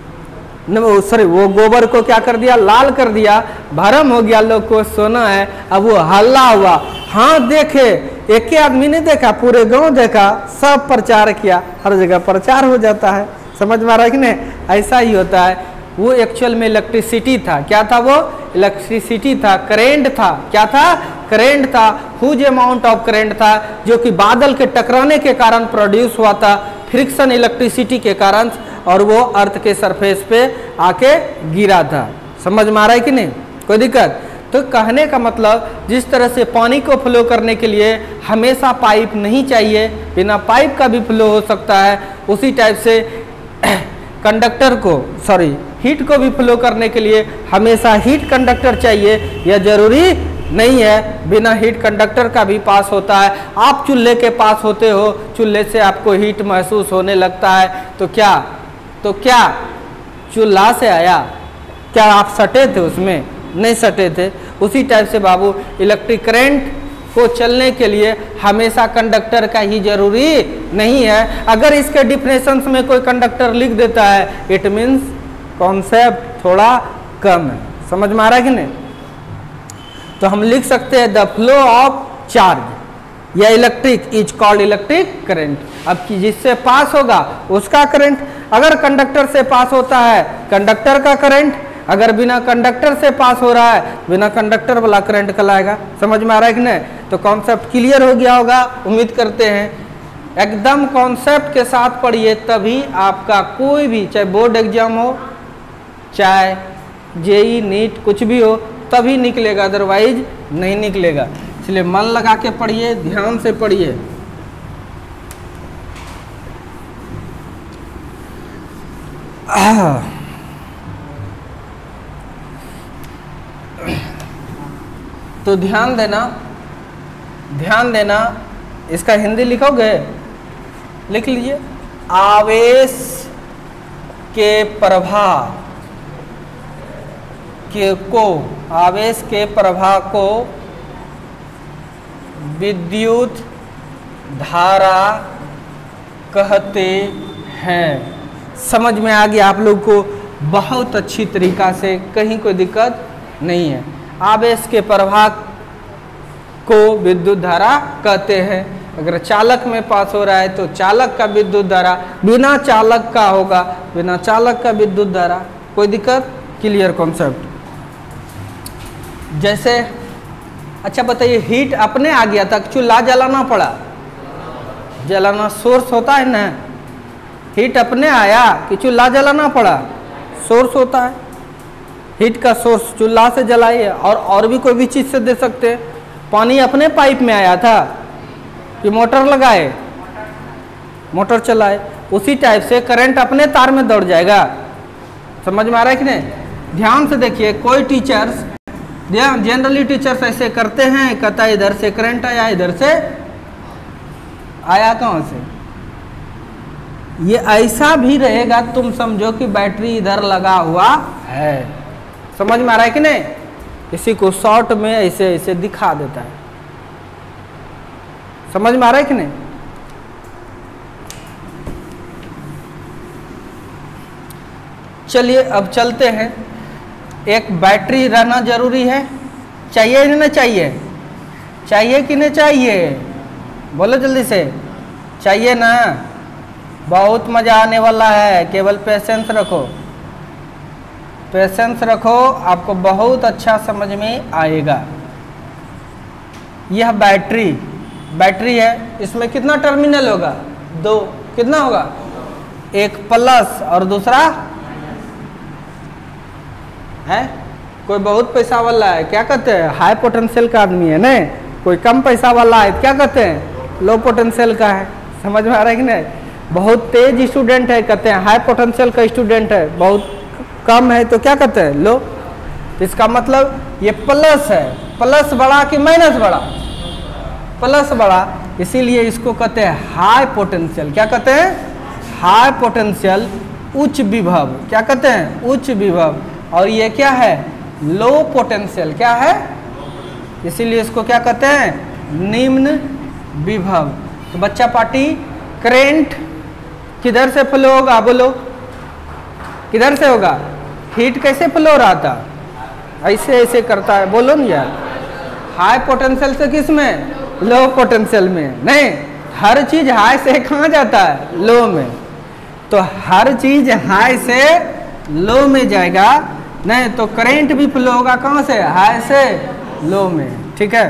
सॉरी वो गोबर को क्या कर दिया, लाल कर दिया, भरम हो गया लोग को सोना है। अब वो हल्ला हुआ, हाँ देखे, एक ही आदमी ने देखा, पूरे गांव देखा, सब प्रचार किया, हर जगह प्रचार हो जाता है। समझ में आ रहा है कि नहीं? ऐसा ही होता है। वो एक्चुअल में इलेक्ट्रिसिटी था, क्या था वो, इलेक्ट्रिसिटी था, करेंट था, क्या था, करेंट था, ह्यूज अमाउंट ऑफ करेंट था, जो कि बादल के टकराने के कारण प्रोड्यूस हुआ था, फ्रिक्शन इलेक्ट्रिसिटी के कारण, और वो अर्थ के सरफेस पे आके गिरा था। समझ में आ रहा है कि नहीं? कोई दिक्कत? तो कहने का मतलब, जिस तरह से पानी को फ्लो करने के लिए हमेशा पाइप नहीं चाहिए, बिना पाइप का भी फ्लो हो सकता है, उसी टाइप से कंडक्टर को, सॉरी हीट को भी फ्लो करने के लिए हमेशा हीट कंडक्टर चाहिए। यह जरूरी नहीं है, बिना हीट कंडक्टर का भी पास होता है। आप चूल्हे के पास होते हो, चूल्हे से आपको हीट महसूस होने लगता है, तो क्या तो क्या चूल्हा से आया, क्या आप सटे थे उसमें? नहीं सटे थे। उसी टाइप से बाबू, इलेक्ट्रिक करंट को चलने के लिए हमेशा कंडक्टर का ही जरूरी नहीं है। अगर इसके डिफिनेशंस में कोई कंडक्टर लिख देता है, इट मीन्स कॉन्सेप्ट थोड़ा कम है। समझ में आ रहा है कि नहीं? तो हम लिख सकते हैं द फ्लो ऑफ चार्ज या electric is called electric current. अब कि जिससे पास होगा उसका करंट, अगर कंडक्टर से पास होता है कंडक्टर का करंट, अगर बिना कंडक्टर से पास हो रहा है बिना कंडक्टर वाला करंट कहलाएगा। समझ में आ रहा है कि नहीं? तो कॉन्सेप्ट क्लियर हो गया होगा, उम्मीद करते हैं। एकदम कॉन्सेप्ट के साथ पढ़िए, तभी आपका कोई भी, चाहे बोर्ड एग्जाम हो, चाहे जेई नीट कुछ भी हो, तभी निकलेगा, अदरवाइज नहीं निकलेगा। इसलिए मन लगा के पढ़िए, ध्यान से पढ़िए। तो ध्यान देना, ध्यान देना, इसका हिंदी लिखोगे, लिख लीजिए। आवेश के प्रवाह के को आवेश के प्रवाह को विद्युत धारा कहते हैं। समझ में आ गया आप लोग को? बहुत अच्छी तरीका से, कहीं कोई दिक्कत नहीं है। आवेश के प्रवाह को विद्युत धारा कहते हैं। अगर चालक में पास हो रहा है तो चालक का विद्युत धारा, बिना चालक का होगा बिना चालक का विद्युत धारा। कोई दिक्कत? Clear concept. जैसे अच्छा बताइए, हीट अपने आ गया था, चूल्हा जलाना पड़ा? जलाना सोर्स होता है ना, हीट अपने आया कि चूल्हा जलाना पड़ा? सोर्स होता है, हीट का सोर्स चूल्हा से जलाइए, और और भी कोई भी चीज़ से दे सकते हैं। पानी अपने पाइप में आया था कि मोटर लगाए, मोटर चलाए। उसी टाइप से करंट अपने तार में दौड़ जाएगा। समझ में आ रहा है कि नहीं? ध्यान से देखिए, कोई टीचर्स, जनरली टीचर्स ऐसे करते हैं, कहता है इधर से करंट आया, इधर से आया, कहाँ से? ये ऐसा भी रहेगा, तुम समझो कि बैटरी इधर लगा हुआ है। समझ में आ रहा है कि नहीं? किसी को शॉर्ट में ऐसे ऐसे दिखा देता है। समझ में आ रहा है कि नहीं? चलिए अब चलते हैं। एक बैटरी रहना जरूरी है, चाहिए या नहीं चाहिए? चाहिए कि नहीं चाहिए? बोलो जल्दी से, चाहिए ना? बहुत मज़ा आने वाला है, केवल पेशेंस रखो, पेशेंस रखो, आपको बहुत अच्छा समझ में आएगा। यह बैटरी बैटरी है, इसमें कितना टर्मिनल होगा? दो। कितना होगा? एक प्लस और दूसरा है। कोई बहुत पैसा वाला है, क्या कहते हैं? हाई पोटेंशियल का आदमी है नहीं। कोई कम पैसा वाला है, क्या कहते हैं? लो पोटेंशियल का है। समझ में आ रहा है कि नहीं? बहुत तेज स्टूडेंट है, कहते हैं हाई पोटेंशियल का स्टूडेंट है। बहुत कम है तो क्या कहते हैं? लो। इसका मतलब ये प्लस है। प्लस बड़ा कि माइनस बड़ा? प्लस बड़ा, इसीलिए इसको कहते हैं हाई पोटेंशियल। क्या कहते हैं? हाई पोटेंशियल, उच्च विभव। क्या कहते हैं? उच्च विभव। और ये क्या है? Low potential. क्या है? इसीलिए इसको क्या कहते हैं? निम्न विभव। तो बच्चा पार्टी, करंट किधर से फ्लो होगा? बोलो, किधर से होगा? हीट कैसे फ्लो रहा था? ऐसे ऐसे करता है। बोलो ना यार, हाई पोटेंशियल से किस में? लो पोटेंशियल में। नहीं, हर चीज हाई से कहाँ जाता है? लो में। तो हर चीज हाई से लो में जाएगा, नहीं तो करंट भी फ्लो होगा कहाँ से? हाई से लो में। ठीक है,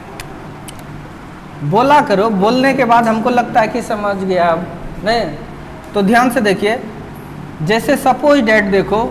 बोला करो, बोलने के बाद हमको लगता है कि समझ गया अब नहीं। तो ध्यान से देखिए, जैसे सपोज डेट देखो,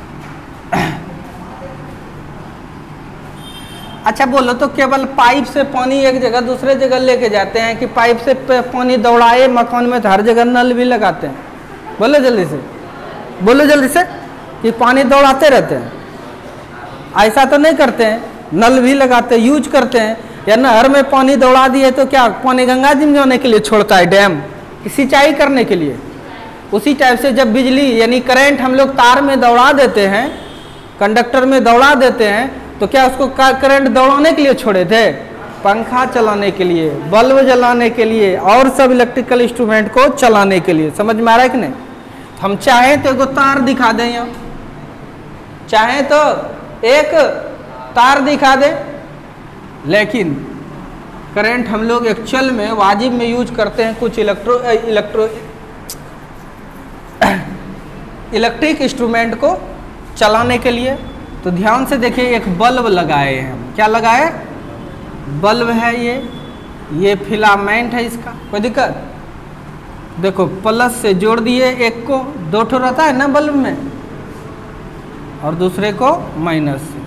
अच्छा बोलो तो केवल पाइप से पानी एक जगह दूसरे जगह लेके जाते हैं कि पाइप से पानी दौड़ाए मकान में? तो हर जगह नल भी लगाते हैं। बोलो जल्दी से, बोलो जल्दी से, कि पानी दौड़ाते रहते हैं? ऐसा तो नहीं करते हैं, नल भी लगाते हैं, यूज करते हैं। या नहर में पानी दौड़ा दिए तो क्या पानी गंगा जी में जाने के लिए छोड़ता है डैम, सिंचाई करने के लिए? उसी टाइप से जब बिजली यानी करंट हम लोग तार में दौड़ा देते हैं, कंडक्टर में दौड़ा देते हैं, तो क्या उसको करंट दौड़ाने के लिए छोड़े थे? पंखा चलाने के लिए, बल्ब जलाने के लिए और सब इलेक्ट्रिकल इंस्ट्रूमेंट को चलाने के लिए। समझ में आ रहा है कि नहीं? हम चाहें तो एगो तार दिखा दें, यहाँ चाहें तो एक तार दिखा दें, लेकिन करंट हम लोग एक्चुअल में वाजिब में यूज करते हैं कुछ इलेक्ट्रो इलेक्ट्रो इलेक्ट्रिक इंस्ट्रूमेंट को चलाने के लिए। तो ध्यान से देखिए, एक बल्ब लगाए हैं हम। क्या लगाए? बल्ब है ये ये फिलामेंट है इसका। कोई दिक्कत? देखो, प्लस से जोड़ दिए एक को, दो ठो रहता है ना बल्ब में, और दूसरे को माइनस से।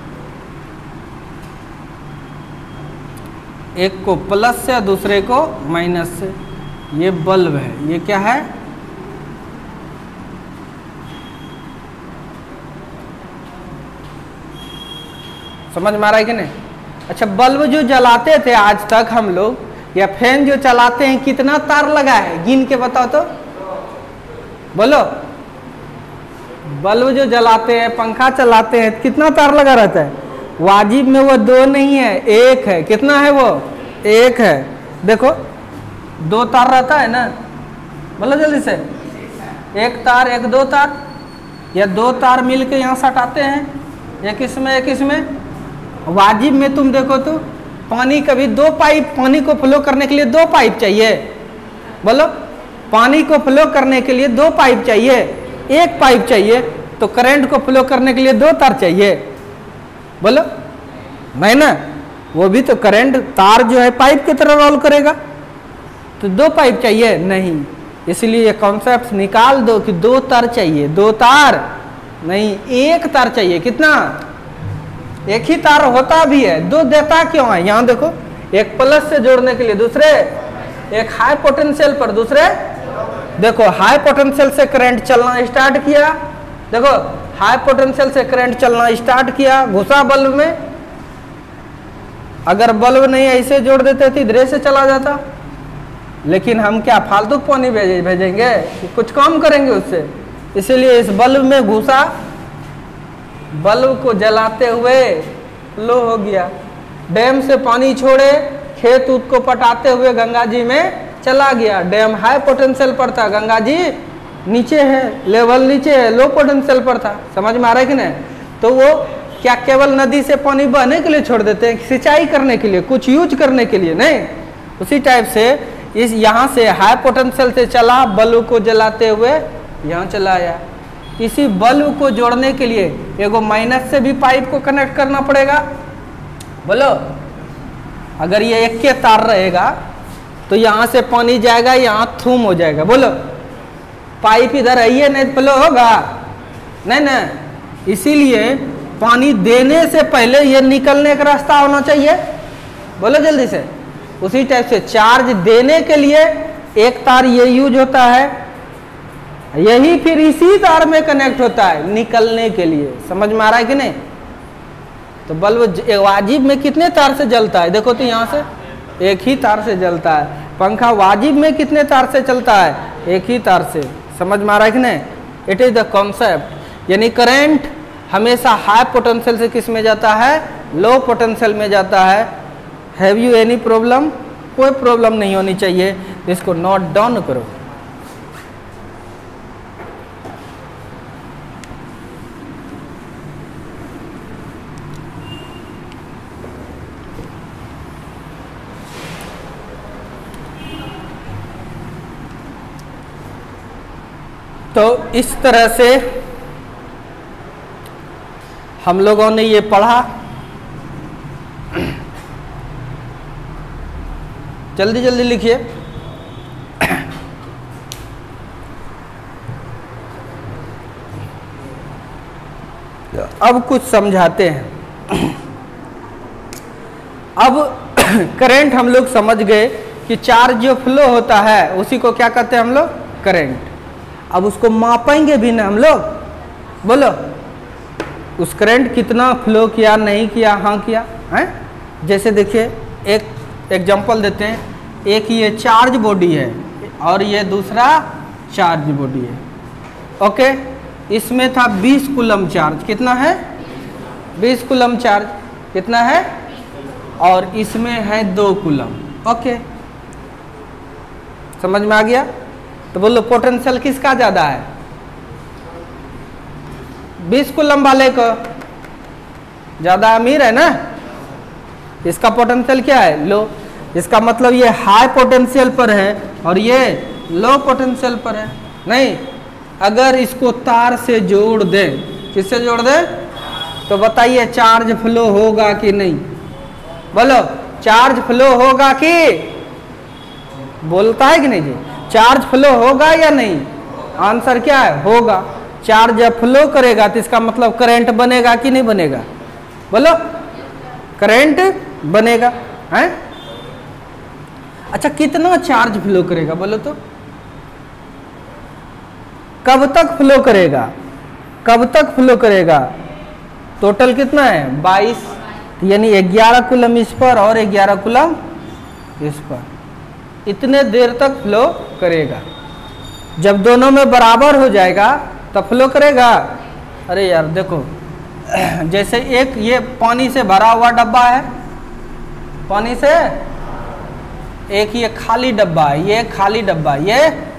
एक को प्लस से और दूसरे को माइनस से। ये बल्ब है। ये क्या है? समझ में आ रहा है कि नहीं? अच्छा, बल्ब जो जलाते थे आज तक हम लोग, या फैन जो चलाते हैं, कितना तार लगा है? गिन के बताओ तो, बोलो। बल्ब जो जलाते हैं, पंखा चलाते हैं, कितना तार लगा रहता है? वाजिब में वो दो नहीं है, एक है। कितना है वो? एक है। देखो, दो तार रहता है ना? बोलो जल्दी से, एक तार, एक दो तार, या दो तार मिलके यहाँ सटाते हैं, एक इसमें एक इसमें। वाजिब में तुम देखो तो पानी कभी दो पाइप, पानी को फ्लो करने के लिए दो पाइप चाहिए। बोलो, पानी को फ्लो करने के लिए दो पाइप चाहिए, एक पाइप चाहिए। तो करंट को फ्लो करने के लिए दो तार चाहिए। बोलो, नहीं ना? वो भी तो करंट तार जो है पाइप की तरह रोल करेगा, तो दो पाइप चाहिए नहीं। इसलिए ये कॉन्सेप्ट निकाल दो कि दो तार चाहिए। दो तार नहीं, एक तार चाहिए। कितना? एक ही तार होता भी है, दो देता क्यों है? यहाँ देखो, एक प्लस से जोड़ने के लिए, दूसरे एक हाई पोटेंशियल पर, दूसरे देखो हाई पोटेंशियल से करंट चलना स्टार्ट किया। देखो, हाई पोटेंशियल से करंट चलना स्टार्ट किया, घुसा बल्ब में। अगर बल्ब नहीं ऐसे जोड़ देते थे, इधर से चला जाता। लेकिन हम क्या फालतू पानी भेजे भेजेंगे? कुछ काम करेंगे उससे? इसीलिए इस बल्ब में घुसा, बल्ब को जलाते हुए लो हो गया। डैम से पानी छोड़े, खेत उत को पटाते हुए गंगा जी में चला गया। डैम हाई पोटेंशियल पर था, गंगा जी नीचे है, लेवल नीचे है, लो पोटेंशियल पर था। समझ में आ रहा है कि नहीं? तो वो क्या केवल नदी से पानी बहने के लिए छोड़ देते हैं? सिंचाई करने के लिए, कुछ यूज करने के लिए नहीं। उसी टाइप से इस यहाँ से हाई पोटेंशियल से चला, बल्ब को जलाते हुए यहाँ चला आया। इसी बल्ब को जोड़ने के लिए एगो माइनस से भी पाइप को कनेक्ट करना पड़ेगा। बोलो, अगर ये एक के तार रहेगा तो यहाँ से पानी जाएगा, यहाँ थूम हो जाएगा। बोलो, पाइप इधर आइए नहीं फ्लो होगा, नहीं ना। इसीलिए पानी देने से पहले ये निकलने का रास्ता होना चाहिए। बोलो जल्दी से। उसी टाइप से चार्ज देने के लिए एक तार ये यूज होता है, यही फिर इसी तार में कनेक्ट होता है निकलने के लिए। समझ में आ रहा है कि नहीं? तो बल्ब वाजिब में कितने तार से जलता है? देखो तो यहाँ से एक ही तार से जलता है। पंखा वाजिब में कितने तार से चलता है? एक ही तार से। समझ में आ रहा है कि नहीं? It is the concept. यानी करंट हमेशा हाई पोटेंशियल से किस में जाता है? लो पोटेंशियल में जाता है। Have you any problem? कोई प्रॉब्लम नहीं होनी चाहिए। इसको नोट डाउन करो। तो इस तरह से हम लोगों ने ये पढ़ा। जल्दी जल्दी लिखिए। अब कुछ समझाते हैं। अब करंट हम लोग समझ गए कि चार्ज जो फ्लो होता है उसी को क्या कहते हैं हम लोग? करंट। अब उसको मापेंगे भी ना हम लोग। बोलो, उस करंट कितना फ्लो किया, नहीं किया, हाँ किया है। जैसे देखिए एक एग्जांपल देते हैं। एक ये चार्ज बॉडी है और ये दूसरा चार्ज बॉडी है। ओके, इसमें था बीस कूलम चार्ज। कितना है? बीस कूलम चार्ज। कितना है? और इसमें है दो कूलम। ओके, समझ में आ गया? तो बोलो पोटेंशियल किसका ज्यादा है? बीस कूलम वाले को ज्यादा अमीर है ना। इसका पोटेंशियल क्या है? लो। इसका मतलब ये हाई पोटेंशियल पर है और ये लो पोटेंशियल पर है। नहीं, अगर इसको तार से जोड़ दे, किससे जोड़ दे? तो बताइए चार्ज फ्लो होगा कि नहीं? बोलो, चार्ज फ्लो होगा कि? बोलता है कि नहीं जी? चार्ज फ्लो होगा या नहीं? आंसर क्या है? होगा। चार्ज जब फ्लो करेगा तो इसका मतलब करंट बनेगा कि नहीं बनेगा? बोलो, करंट बनेगा है। अच्छा, कितना चार्ज फ्लो करेगा? बोलो तो, कब तक फ्लो करेगा? कब तक फ्लो करेगा? टोटल कितना है? बाईस। यानी ग्यारह कूलम इस पर और ग्यारह कूलम इस पर। इतने देर तक फ्लो करेगा। जब दोनों में बराबर हो जाएगा तब फ्लो करेगा। अरे यार देखो, जैसे एक ये पानी से भरा हुआ डब्बा है, पानी से एक ये खाली डब्बा है, ये खाली डब्बा, ये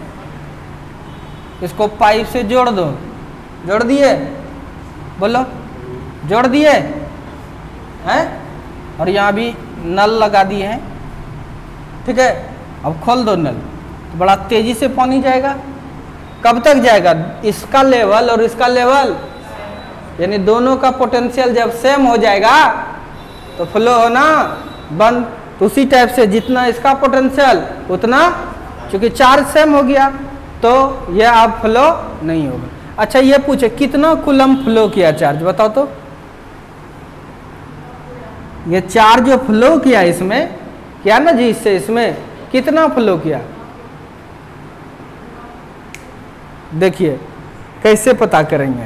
इसको पाइप से जोड़ दो। जोड़ दिए? बोलो, जोड़ दिए हैं? और यहाँ भी नल लगा दिए हैं। ठीक है, अब खोल दो नल तो बड़ा तेजी से पानी जाएगा। कब तक जाएगा? इसका लेवल और इसका लेवल, यानी दोनों का पोटेंशियल जब सेम हो जाएगा तो फ्लो होना बंद। तो उसी टाइप से जितना इसका पोटेंशियल उतना, क्योंकि चार्ज सेम हो गया तो यह अब फ्लो नहीं होगा। अच्छा, ये पूछे कितना कूलम फ्लो किया चार्ज? बताओ तो। ये चार्ज जो फ्लो किया इसमें, क्या ना जी, इससे इसमें कितना फ्लो किया? देखिए कैसे पता करेंगे।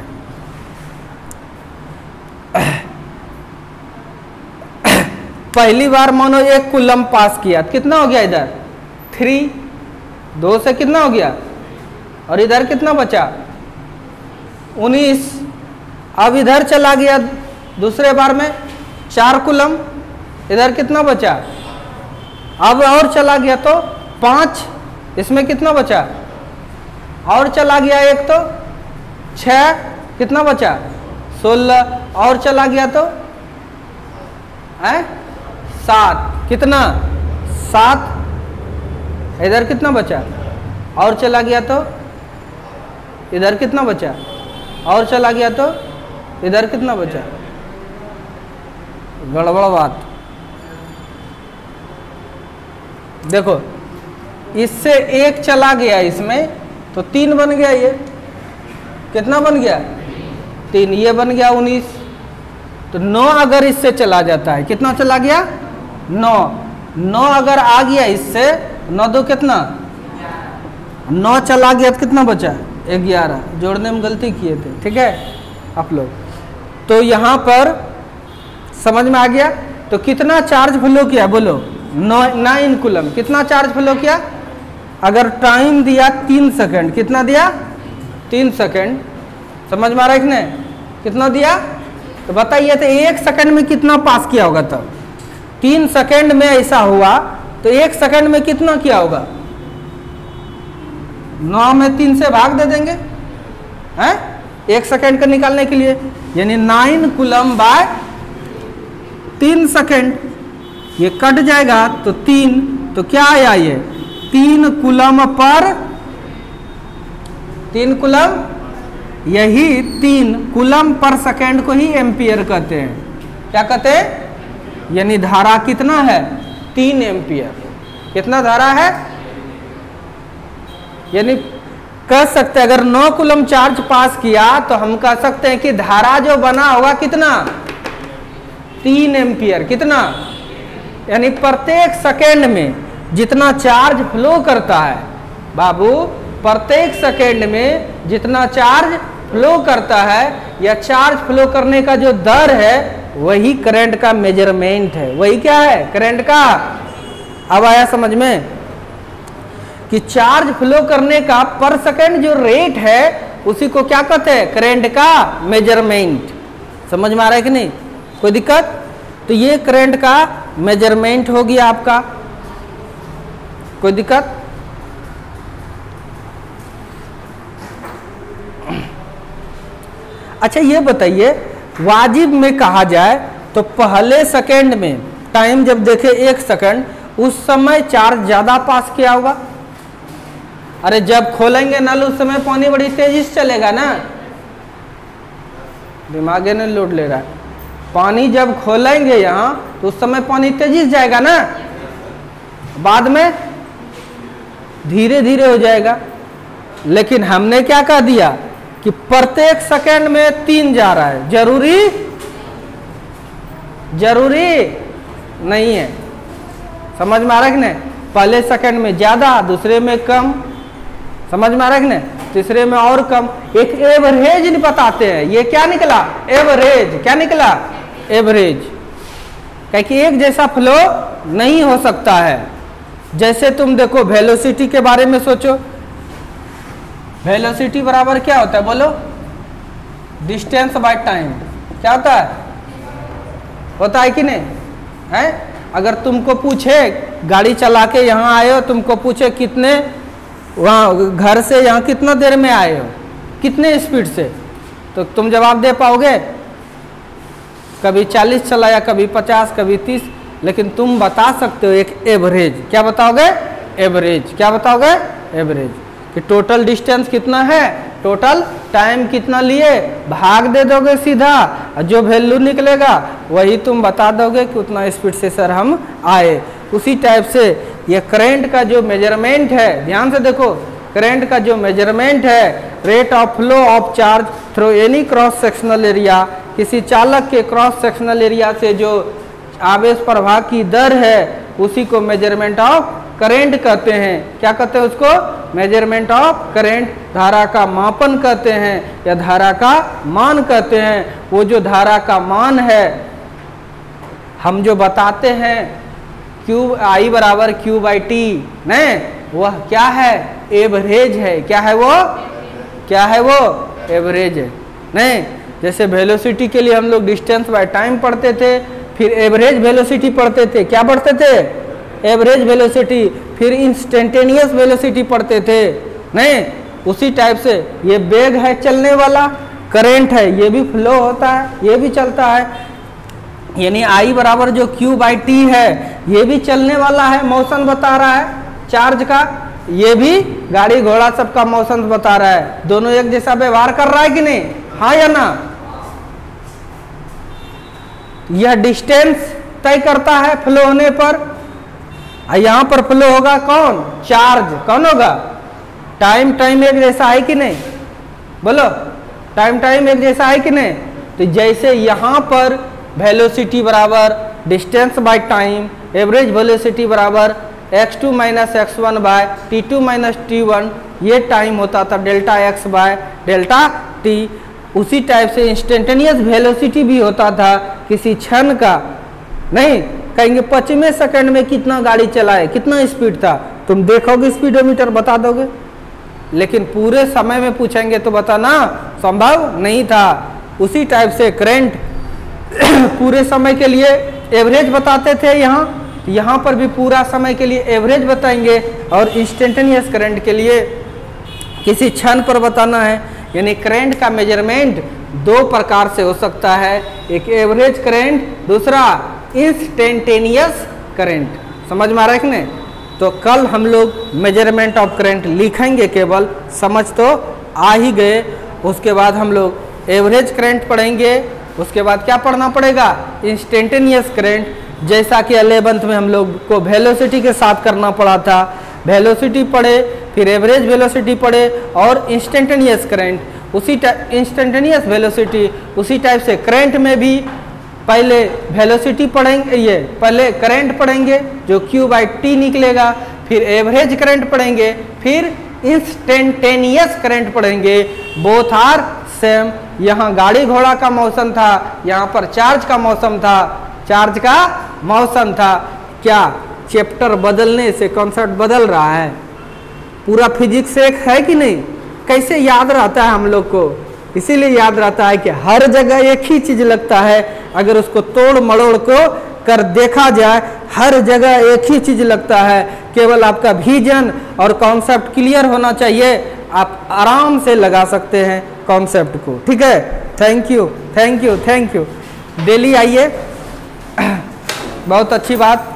पहली बार मानो एक कूलम पास किया, कितना हो गया? इधर थ्री, दो से कितना हो गया? और इधर कितना बचा? उन्नीस। अब इधर चला गया दूसरे बार में चार कूलम, इधर कितना बचा? अब और चला गया तो पाँच, इसमें कितना बचा? और चला गया एक तो छः, कितना बचा? सोलह। और चला गया तो है सात, कितना सात, इधर कितना बचा, और चला गया तो इधर कितना बचा, और चला गया तो इधर कितना बचा, गड़बड़ बात। देखो इससे एक चला गया इसमें तो तीन बन गया, ये कितना बन गया तीन, ये बन गया उन्नीस। तो नौ अगर इससे चला जाता है, कितना चला गया नौ, नौ अगर आ गया इससे, नौ दो कितना, नौ चला गया तो कितना बचा ग्यारह, जोड़ने में गलती किए थे, ठीक है आप लोग। तो यहाँ पर समझ में आ गया। तो कितना चार्ज फ्लो किया बोलो, नौ नाइन कूलम, कितना चार्ज फ्लो किया, अगर टाइम दिया तीन सेकंड, कितना दिया तीन सेकंड, समझ में आ रहा है कि नहीं, कितना दिया, तो बताइए तो एक सेकंड में कितना पास किया होगा, तब तीन सेकंड में ऐसा हुआ तो एक सेकंड में कितना किया होगा, नौ में तीन से भाग दे देंगे हैं एक सेकंड का निकालने के लिए, यानी नाइन कूलम बाय तीन सेकंड, ये कट जाएगा तो तीन, तो क्या आया ये तीन कूलम पर, तीन कूलम, यही तीन कूलम पर सेकंड को ही एम्पियर कहते हैं, क्या कहते हैं, यानी धारा कितना है तीन एम्पियर, कितना धारा है, यानी कह सकते हैं अगर नौ कूलम चार्ज पास किया तो हम कह सकते हैं कि धारा जो बना होगा कितना तीन एम्पियर, कितना, यानी प्रत्येक सेकेंड में जितना चार्ज फ्लो करता है बाबू, प्रत्येक सेकेंड में जितना चार्ज फ्लो करता है या चार्ज फ्लो करने का जो दर है वही करंट का मेजरमेंट है, वही क्या है करंट का। अब आया समझ में कि चार्ज फ्लो करने का पर सेकंड जो रेट है उसी को क्या कहते हैं करंट का मेजरमेंट, समझ में आ रहा है कि नहीं, कोई दिक्कत। तो ये करंट का मेजरमेंट हो गया आपका, कोई दिक्कत। अच्छा ये बताइए वाजिब में कहा जाए तो पहले सेकंड में टाइम जब देखे एक सेकंड, उस समय चार्ज ज्यादा पास किया होगा, अरे जब खोलेंगे नल उस समय पानी बड़ी तेजी से चलेगा ना, दिमाग ने लोड ले रहा है, पानी जब खोलेंगे यहाँ तो उस समय पानी तेजी से जाएगा ना, बाद में धीरे धीरे हो जाएगा। लेकिन हमने क्या कह दिया कि प्रत्येक सेकंड में तीन जा रहा है, जरूरी जरूरी नहीं है, समझ में आ रहा है कि नहीं, पहले सेकंड में ज्यादा दूसरे में कम, समझ में आ रहा है कि नहीं, तीसरे में और कम, एक एवरेज नहीं बताते हैं, ये क्या निकला एवरेज, क्या निकला एवरेज, क्योंकि एक जैसा फ्लो नहीं हो सकता है। जैसे तुम देखो वेलोसिटी के बारे में सोचो, वेलोसिटी बराबर क्या होता है बोलो, डिस्टेंस बाय टाइम, क्या होता है, होता है कि नहीं है। अगर तुमको पूछे गाड़ी चला के यहाँ आए हो, तुमको पूछे कितने वहाँ घर से यहाँ कितना देर में आए हो, कितने स्पीड से, तो तुम जवाब दे पाओगे, कभी चालीस चलाया, कभी पचास, कभी तीस, लेकिन तुम बता सकते हो एक एवरेज, क्या बताओगे एवरेज, क्या बताओगे एवरेज, कि टोटल डिस्टेंस कितना है, टोटल टाइम कितना लिए, भाग दे दोगे सीधा, और जो वैल्यू निकलेगा वही तुम बता दोगे कि उतना स्पीड से सर हम आए। उसी टाइप से ये करंट का जो मेजरमेंट है, ध्यान से देखो, करंट का जो मेजरमेंट है, rate of flow of charge through any cross sectional area, किसी चालक के क्रॉस सेक्शनल एरिया से जो आवेश प्रवाह की दर है उसी को मेजरमेंट ऑफ करंट कहते हैं। क्या कहते हैं उसको, मेजरमेंट ऑफ करंट, धारा का मापन कहते हैं या धारा का मान कहते हैं। वो जो धारा का मान है हम जो बताते हैं क्यू आई बराबर क्यू बाई टी, नहीं वह क्या है एवरेज है, क्या है वो, क्या है वो एवरेज है। नहीं जैसे वेलोसिटी के लिए हम लोग डिस्टेंस बाय टाइम पढ़ते थे, फिर एवरेज वेलोसिटी पढ़ते थे, क्या पढ़ते थे एवरेज वेलोसिटी, फिर इंस्टेंटेनियस वेलोसिटी पढ़ते थे। नहीं उसी टाइप से ये वेग है चलने वाला, करंट है ये भी फ्लो होता है, ये भी चलता है, यानी आई बराबर जो क्यू बाई टी है ये भी चलने वाला है, मोशन बता रहा है चार्ज का, ये भी गाड़ी घोड़ा सबका मोशन बता रहा है। दोनों एक जैसा व्यवहार कर रहा है कि नहीं, हाँ या ना? यह डिस्टेंस तय करता है फ्लो होने पर, यहां पर फ्लो होगा कौन, चार्ज, कौन होगा, टाइम टाइम एक जैसा है कि नहीं, बोलो टाइम टाइम एक जैसा है कि नहीं? तो जैसे यहां पर वेलोसिटी बराबर distance by time, average velocity बराबर x two minus x one by t two minus t one, ये टाइम होता था delta x by delta t, उसी टाइप से इंस्टेंटेनियस वेलोसिटी भी होता था किसी क्षण का। नहीं कहेंगे पच्चीस सेकंड में कितना गाड़ी चलाए, कितना स्पीड था, तुम देखोगे स्पीडोमीटर बता दोगे, लेकिन पूरे समय में पूछेंगे तो बताना संभव नहीं था। उसी टाइप से करंट पूरे समय के लिए एवरेज बताते थे, यहाँ यहाँ पर भी पूरा समय के लिए एवरेज बताएंगे, और इंस्टेंटेनियस करंट के लिए किसी क्षण पर बताना है। यानी करंट का मेजरमेंट दो प्रकार से हो सकता है, एक एवरेज करंट, दूसरा इंस्टेंटेनियस करंट। समझ में आ रहा है कि नहीं? तो कल हम लोग मेजरमेंट ऑफ करंट लिखेंगे, केवल समझ तो आ ही गए। उसके बाद हम लोग एवरेज करंट पढ़ेंगे, उसके बाद क्या पढ़ना पड़ेगा, इंस्टेंटेनियस करंट, जैसा कि इलेवेंथ में हम लोग को वेलोसिटी के साथ करना पड़ा था। वेलोसिटी पढ़े, फिर एवरेज वेलोसिटी पढ़े और इंस्टेंटेनियस करंट। उसी टाइप इंस्टेंटेनियस वेलोसिटी उसी टाइप से करंट में भी पहले वेलोसिटी पढ़ेंगे, ये पहले करंट पढ़ेंगे जो Q बाई टी निकलेगा, फिर एवरेज करंट पढ़ेंगे, फिर इंस्टेंटेनियस करंट पढ़ेंगे। Both are same. यहाँ गाड़ी घोड़ा का मौसम था, यहाँ पर चार्ज का मौसम था, चार्ज का मौसम था। क्या चैप्टर बदलने से कॉन्सेप्ट बदल रहा है? पूरा फिजिक्स एक है कि नहीं? कैसे याद रहता है हम लोग को? इसीलिए याद रहता है कि हर जगह एक ही चीज लगता है, अगर उसको तोड़ मड़ोड़ को कर देखा जाए हर जगह एक ही चीज लगता है। केवल आपका विजन और कॉन्सेप्ट क्लियर होना चाहिए, आप आराम से लगा सकते हैं कॉन्सेप्ट को। ठीक है, thank you thank you thank you. Daily आइए, बहुत अच्छी बात।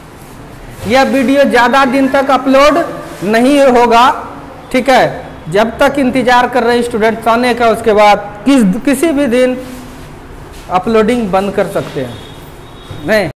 यह वीडियो ज़्यादा दिन तक अपलोड नहीं होगा, ठीक है, जब तक इंतजार कर रहे स्टूडेंट्स आने का, उसके बाद किस किसी भी दिन अपलोडिंग बंद कर सकते हैं। नहीं